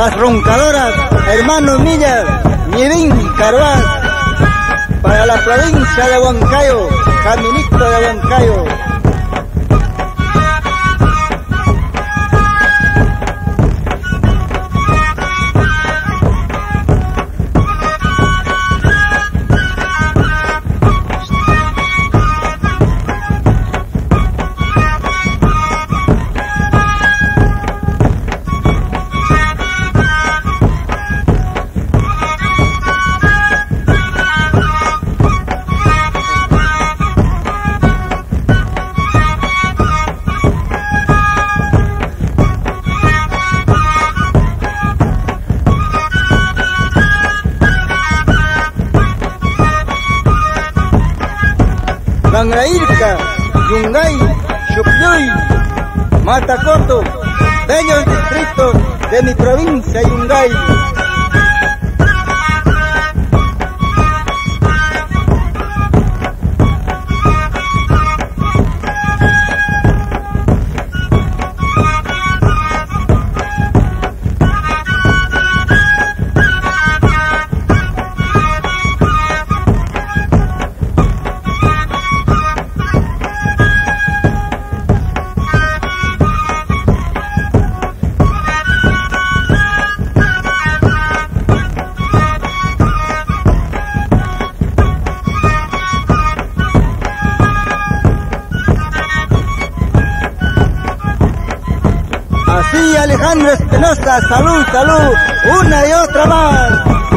Las roncadoras, hermanos Millas, Mirín, Carvás, para la provincia de Huancayo, caminito de Huancayo. Mangrairca, Yungay, Xuclluy, Matacoto, bellos distritos de mi provincia Yungay. Así Alejandro Espinosa, salud, salud, una y otra más.